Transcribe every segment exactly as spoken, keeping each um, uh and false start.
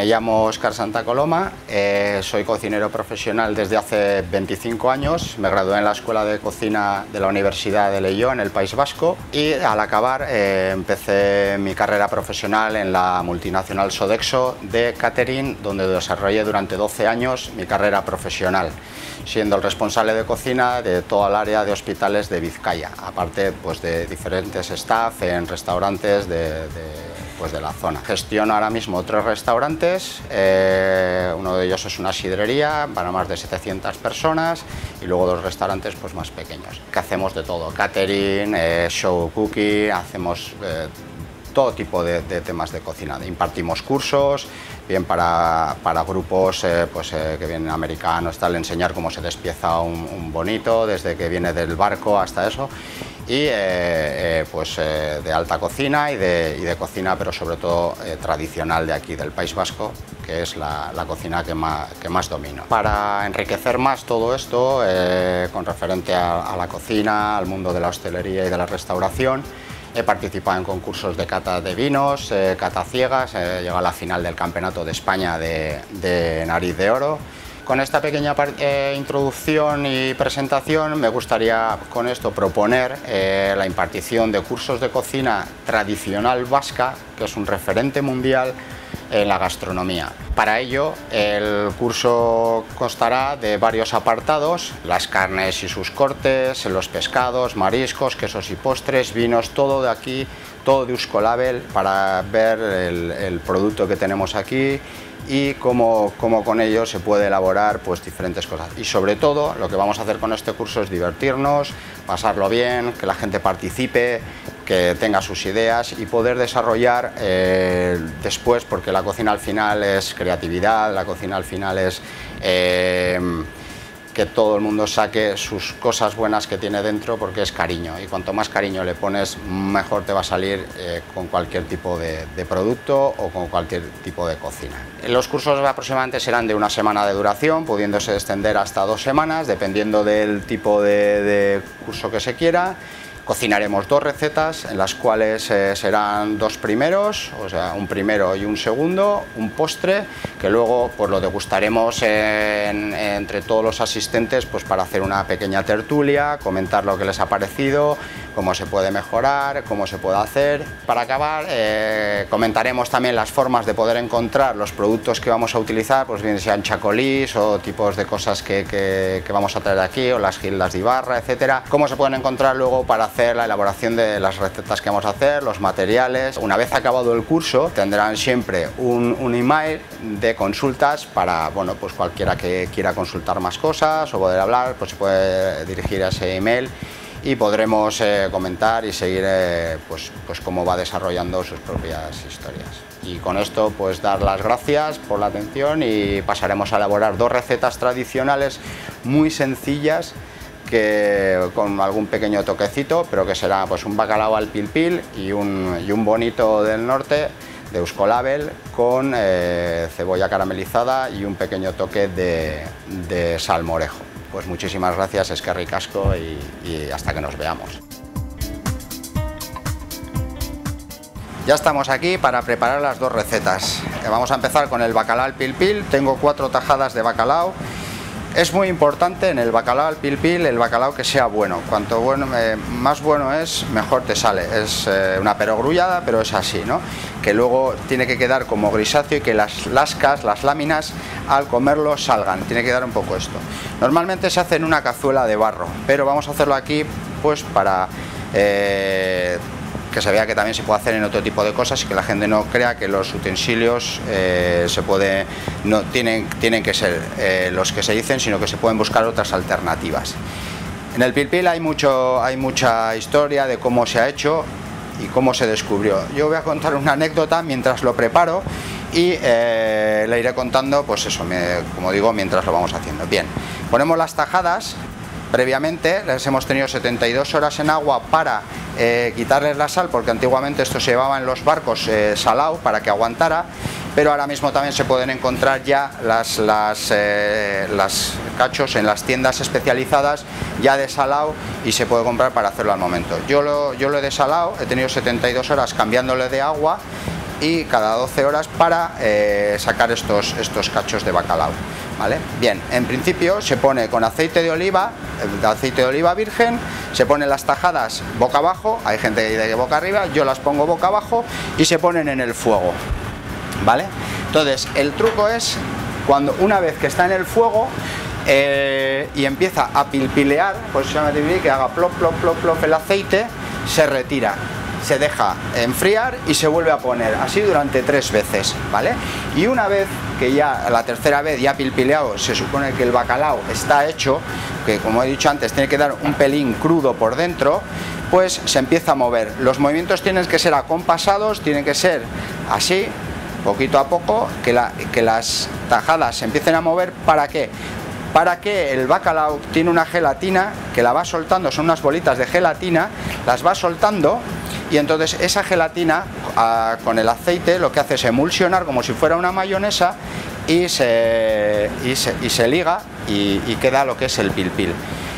me llamo Óscar Santa Coloma, eh, soy cocinero profesional desde hace veinticinco años, me gradué en la Escuela de Cocina de la Universidad de Leioa, en el País Vasco, y al acabar eh, empecé mi carrera profesional en la multinacional Sodexo de catering, donde desarrollé durante doce años mi carrera profesional, siendo el responsable de cocina de toda el área de hospitales de Vizcaya, aparte pues, de diferentes staff en restaurantes de, de Pues de la zona. Gestiono ahora mismo tres restaurantes, eh, uno de ellos es una sidrería para más de setecientas personas y luego dos restaurantes pues, más pequeños. Que hacemos de todo, catering, eh, show cooking, hacemos eh, todo tipo de, de temas de cocina. Impartimos cursos, bien para, para grupos eh, pues, eh, que vienen americanos, tal, enseñar cómo se despieza un, un bonito, desde que viene del barco hasta eso. Y eh, eh, pues eh, de alta cocina y de, y de cocina, pero sobre todo eh, tradicional de aquí, del País Vasco, que es la, la cocina que más, que más domino. Para enriquecer más todo esto, eh, con referente a, a la cocina, al mundo de la hostelería y de la restauración, he participado en concursos de cata de vinos, eh, cata ciegas, he llegado a la final del Campeonato de España de, de Nariz de Oro. Con esta pequeña eh, introducción y presentación me gustaría con esto proponer eh, la impartición de cursos de cocina tradicional vasca, que es un referente mundial en la gastronomía. Para ello, el curso constará de varios apartados: las carnes y sus cortes, los pescados, mariscos, quesos y postres, vinos, todo de aquí, todo de Euskolabel, para ver el, el producto que tenemos aquí y cómo, cómo con ello se puede elaborar pues, diferentes cosas. Y sobre todo, lo que vamos a hacer con este curso es divertirnos, pasarlo bien, que la gente participe, que tenga sus ideas y poder desarrollar eh, después, porque la cocina al final es creatividad, la cocina al final es eh, que todo el mundo saque sus cosas buenas que tiene dentro, porque es cariño, y cuanto más cariño le pones, mejor te va a salir eh, con cualquier tipo de, de producto o con cualquier tipo de cocina. Los cursos aproximadamente serán de una semana de duración, pudiéndose extender hasta dos semanas, dependiendo del tipo de, de curso que se quiera. Cocinaremos dos recetas, en las cuales eh, serán dos primeros, o sea, un primero y un segundo, un postre, que luego pues, lo degustaremos en, entre todos los asistentes pues, para hacer una pequeña tertulia, comentar lo que les ha parecido, cómo se puede mejorar, cómo se puede hacer. Para acabar, eh, comentaremos también las formas de poder encontrar los productos que vamos a utilizar, pues bien sean chacolís o tipos de cosas que, que, que vamos a traer aquí, o las gildas de Ibarra, etcétera. Cómo se pueden encontrar luego para hacer la elaboración de las recetas que vamos a hacer, los materiales. Una vez acabado el curso, tendrán siempre un, un email de consultas para, bueno, pues cualquiera que quiera consultar más cosas o poder hablar, pues se puede dirigir a ese email y podremos eh, comentar y seguir eh, pues, pues cómo va desarrollando sus propias historias. Y con esto pues dar las gracias por la atención y pasaremos a elaborar dos recetas tradicionales muy sencillas, que con algún pequeño toquecito, pero que será pues un bacalao al pil pil y un, y un bonito del norte de Euskolabel con eh, cebolla caramelizada y un pequeño toque de, de salmorejo. Pues muchísimas gracias, eskerrik asko, y, y hasta que nos veamos. Ya estamos aquí para preparar las dos recetas. Vamos a empezar con el bacalao al pil pil. Tengo cuatro tajadas de bacalao. Es muy importante en el bacalao al pil pil el bacalao que sea bueno. Cuanto bueno, eh, más bueno es, mejor te sale. Es eh, una perogrullada, pero es así, ¿no? Que luego tiene que quedar como grisáceo y que las lascas, las láminas, al comerlo salgan. Tiene que dar un poco esto. Normalmente se hace en una cazuela de barro, pero vamos a hacerlo aquí pues para Eh, que se vea que también se puede hacer en otro tipo de cosas y que la gente no crea que los utensilios eh, se puede, no tienen, tienen que ser eh, los que se dicen, sino que se pueden buscar otras alternativas. En el pil pil hay, mucho, hay mucha historia de cómo se ha hecho y cómo se descubrió. Yo voy a contar una anécdota mientras lo preparo y eh, le iré contando, pues eso, me, como digo, mientras lo vamos haciendo. Bien, ponemos las tajadas. Previamente les hemos tenido setenta y dos horas en agua para eh, quitarles la sal, porque antiguamente esto se llevaba en los barcos eh, salado para que aguantara, pero ahora mismo también se pueden encontrar ya las, las, eh, las cachos en las tiendas especializadas ya desalado y se puede comprar para hacerlo al momento. Yo lo, yo lo he desalado, he tenido setenta y dos horas cambiándole de agua y cada doce horas para eh, sacar estos, estos cachos de bacalao, ¿vale? Bien, en principio se pone con aceite de oliva, de aceite de oliva virgen, se ponen las tajadas boca abajo, hay gente que dice que boca arriba, yo las pongo boca abajo y se ponen en el fuego, ¿vale? Entonces el truco es cuando una vez que está en el fuego eh, y empieza a pilpilear, pues se llama que haga plop plop plop plop el aceite, se retira, se deja enfriar y se vuelve a poner así durante tres veces, ¿vale? Y una vez que ya la tercera vez ya pilpileado, se supone que el bacalao está hecho, que como he dicho antes tiene que dar un pelín crudo por dentro, pues se empieza a mover. Los movimientos tienen que ser acompasados, tienen que ser así, poquito a poco, que, la, que las tajadas se empiecen a mover. ¿Para qué? Para que el bacalao tiene una gelatina que la va soltando, son unas bolitas de gelatina, las va soltando y entonces esa gelatina a, con el aceite lo que hace es emulsionar como si fuera una mayonesa y se, y se, y se liga y, y queda lo que es el pilpil.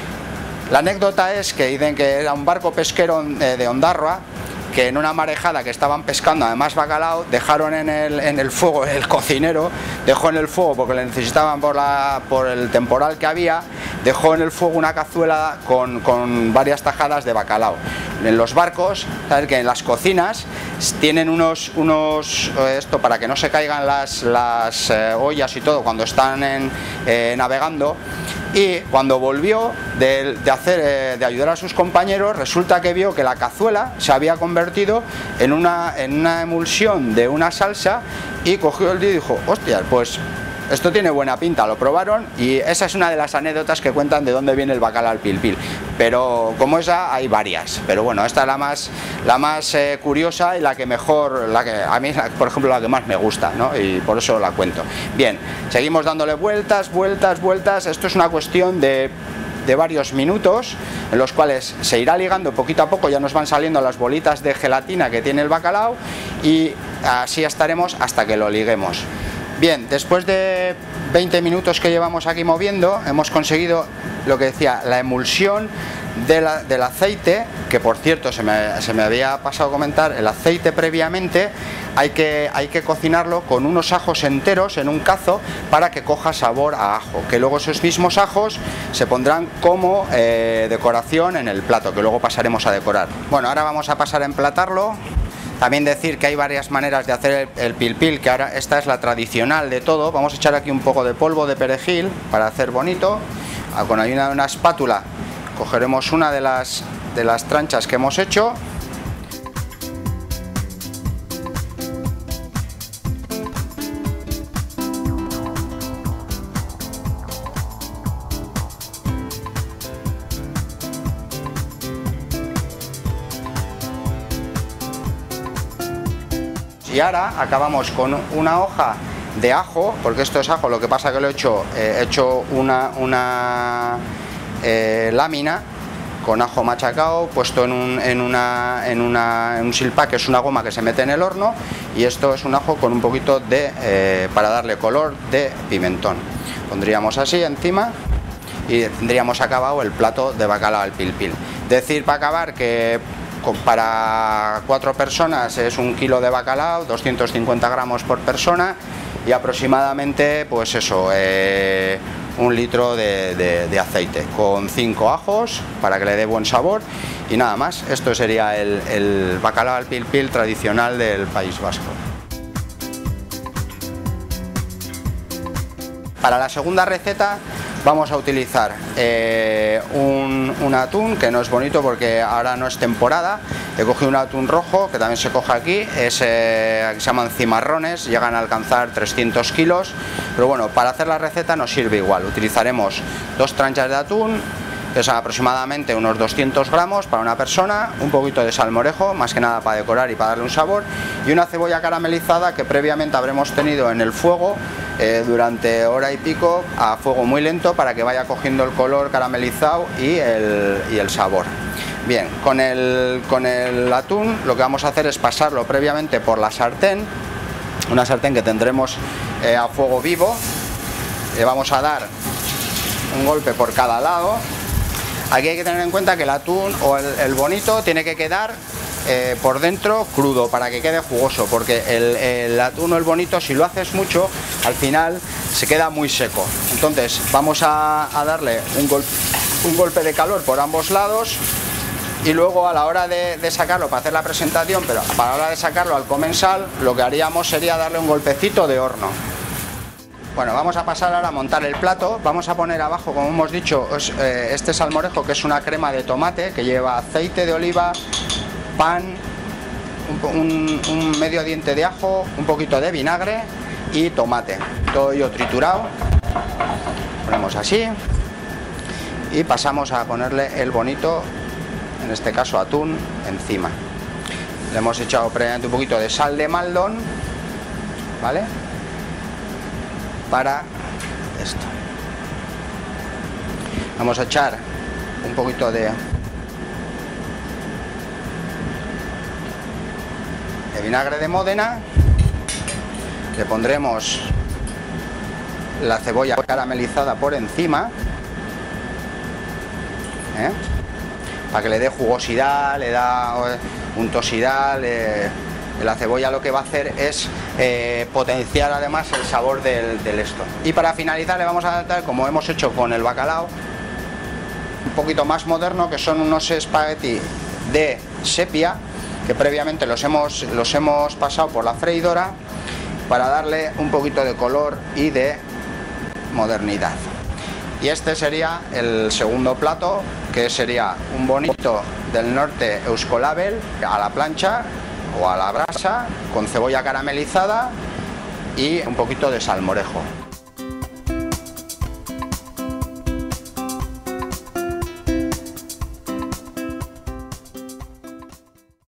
La anécdota es que dicen que era un barco pesquero de Ondarroa que en una marejada que estaban pescando además bacalao, dejaron en el, en el fuego, el cocinero dejó en el fuego porque le necesitaban por, la, por el temporal que había, dejó en el fuego una cazuela con, con varias tajadas de bacalao. En los barcos, sabes que en las cocinas tienen unos, unos esto para que no se caigan las, las eh, ollas y todo cuando están en, eh, navegando. Y cuando volvió de, de, hacer, eh, de ayudar a sus compañeros, resulta que vio que la cazuela se había convertido en una, en una emulsión de una salsa y cogió el dedo y dijo, hostia, pues esto tiene buena pinta. Lo probaron y esa es una de las anécdotas que cuentan de dónde viene el bacalao al pilpil. Pero como esa hay varias, pero bueno, esta es la más, la más eh, curiosa y la que mejor, la que a mí, por ejemplo, la que más me gusta, ¿no? Y por eso la cuento. Bien, seguimos dándole vueltas, vueltas, vueltas. Esto es una cuestión de, de varios minutos en los cuales se irá ligando poquito a poco, ya nos van saliendo las bolitas de gelatina que tiene el bacalao y así estaremos hasta que lo liguemos. Bien, después de veinte minutos que llevamos aquí moviendo, hemos conseguido lo que decía, la emulsión de la, del aceite, que por cierto se me, se me había pasado a comentar, el aceite previamente hay que, hay que cocinarlo con unos ajos enteros en un cazo para que coja sabor a ajo, que luego esos mismos ajos se pondrán como eh, decoración en el plato, que luego pasaremos a decorar. Bueno, ahora vamos a pasar a emplatarlo. También decir que hay varias maneras de hacer el, el pilpil, que ahora esta es la tradicional de todo. Vamos a echar aquí un poco de polvo de perejil para hacer bonito. Con ayuda de una espátula cogeremos una de las, de las tranchas que hemos hecho. Y ahora acabamos con una hoja de ajo, porque esto es ajo, lo que pasa que lo he hecho, eh, he hecho una, una eh, lámina con ajo machacado, puesto en un, en una, en una, en un silpac, que es una goma que se mete en el horno, y esto es un ajo con un poquito de, eh, para darle color, de pimentón. Pondríamos así encima y tendríamos acabado el plato de bacalao al pilpil. Decir para acabar que para cuatro personas es un kilo de bacalao, doscientos cincuenta gramos por persona y aproximadamente pues eso, eh, un litro de, de, de aceite con cinco ajos para que le dé buen sabor y nada más. Esto sería el, el bacalao al pilpil tradicional del País Vasco. Para la segunda receta vamos a utilizar eh, un, un atún que no es bonito porque ahora no es temporada. He cogido un atún rojo que también se coge aquí, es, eh, se llaman cimarrones, llegan a alcanzar trescientos kilos, pero bueno, para hacer la receta nos sirve igual. Utilizaremos dos tranchas de atún, que son aproximadamente unos doscientos gramos para una persona, un poquito de salmorejo, más que nada para decorar y para darle un sabor, y una cebolla caramelizada que previamente habremos tenido en el fuego eh, durante hora y pico a fuego muy lento para que vaya cogiendo el color caramelizado y el, y el sabor. Bien, con el, con el atún lo que vamos a hacer es pasarlo previamente por la sartén, una sartén que tendremos eh, a fuego vivo. Le vamos a dar un golpe por cada lado. Aquí hay que tener en cuenta que el atún o el, el bonito tiene que quedar eh, por dentro crudo para que quede jugoso, porque el, el atún o el bonito, si lo haces mucho, al final se queda muy seco. Entonces vamos a, a darle un, gol, un golpe de calor por ambos lados, y luego a la hora de, de sacarlo para hacer la presentación, pero para la hora de sacarlo al comensal, lo que haríamos sería darle un golpecito de horno. Bueno, vamos a pasar ahora a montar el plato. Vamos a poner abajo, como hemos dicho, este salmorejo, que es una crema de tomate que lleva aceite de oliva, pan, un, un, un medio diente de ajo, un poquito de vinagre y tomate, todo ello triturado. Ponemos así y pasamos a ponerle el bonito, en este caso atún, encima. Le hemos echado previamente un poquito de sal de Maldon, ¿vale? Para esto vamos a echar un poquito de, de vinagre de Módena. Le pondremos la cebolla caramelizada por encima, ¿eh? Para que le dé jugosidad, le da untuosidad. Le... La cebolla lo que va a hacer es eh, potenciar además el sabor del, del esto. Y para finalizar le vamos a dar, como hemos hecho con el bacalao, un poquito más moderno, que son unos espagueti de sepia, que previamente los hemos, los hemos pasado por la freidora para darle un poquito de color y de modernidad. Y este sería el segundo plato, que sería un bonito del norte Euskolabel a la plancha o a la brasa, con cebolla caramelizada y un poquito de salmorejo.